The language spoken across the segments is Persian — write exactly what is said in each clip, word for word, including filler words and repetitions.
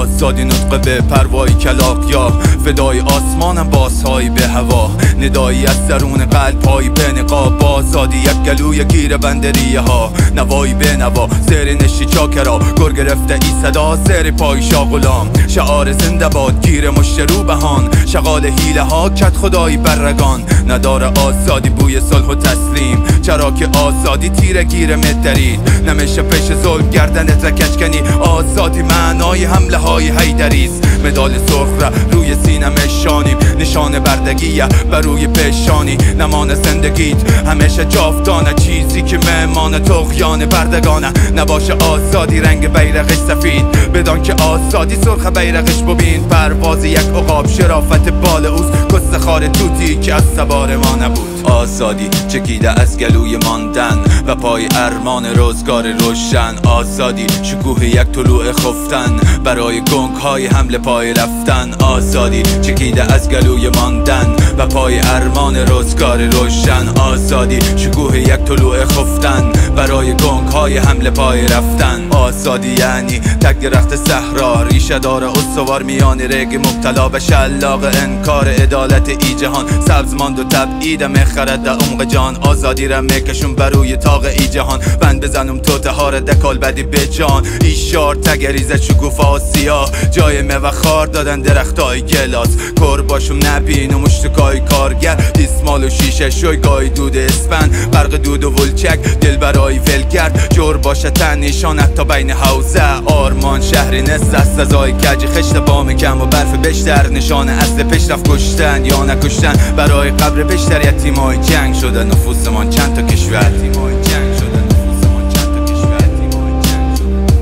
آزادی نطق به پروای کلاق یا فدای آسمانم بازهایی به هوا، ندایی از درون قلب پایی به نقاب، آزادی یک گلوی گیر بندریه ها، نوایی به نوا زیر نشی چاکرا، گر گرفته ای صدا زیر پای شا غلام، شعار زنده باد گیر مشت رو بهان، شغال حیله ها کت خدایی برگان، نداره آزادی بوی صلح و تسلیم، چرا که آزادی تیره گیر مدرید، نمیشه پیش ظلم گردنت را کچکنی، آزادی معنای حمله های حیدریست، مدال سرخ را روی سینه شانیم، نشان بردگیه بر روی پیشانی، نمان زندگیت همیشه جاودانه، چیزی که مهمان طغیان بردگانه، نباشه آزادی رنگ بیرقش سفید، بدان که آزادی سرخ بیرقش ببین، پرواز یک عقاب شرافت بال اوست، کس خار توتی که از سوار ما نبود، آزادی چکیده از گلوی ماندن و پای ارمان روزگار روشن، آزادی شکوه یک طلوع خفتن برای گنگ های حمله پای رفتن، آزادی چکیده از گلوی ماندن و پای ارمان روزگار روشن، آزادی شکوه یک طلوع خفتن برای گنگ های حمله پای رفتن، آزادی یعنی تک درخت صحرا، ریشه دار استوار میان رگ مبتلا به شلاق انکار عدالت ای جهان، سبز ماند و تبعید مخرد در عمق جان، آزادی را میکشون بروی تاق ای جهان، بند بزنم توته ها را دکال بدی به جان، ای شار تگریزت شکوفا سیاه، جای میوه خار دادن درختای گلاس، کر باشم نبین و مشتکای کارگر، دیسمال و شیشه شوی گای دود اسفن، برق دود و ولچک دل برای ولگرد، جور باشه تن نشانت تا بین حوزه، آرمان شهری نست از سزای کج، خشت بام کم و برف بشتر، نشان اصل پیشرفت کشتن یا نکشتن، برای قبر بشتر یتیمای جنگ شده نفوسمان چند تا کشور، یتیمای جنگ شده نفوسمان چند تا کشور، یتیمای جنگ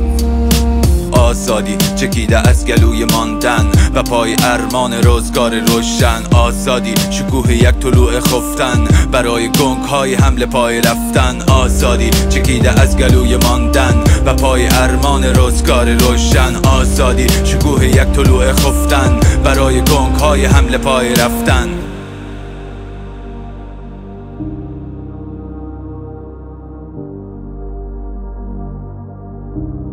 شده. آزادی چکیده از گلوی ماندن و پای ارمان روزگار روشن، آزادی شکوه یک طلوع خفتن برای گنگ های حمله پای رفتن، آزادی چکیده از گلوی ماندن و پای ارمان روزگار روشن، آزادی شکوه یک طلوع خفتن برای گنگ های حمله پای رفتن. you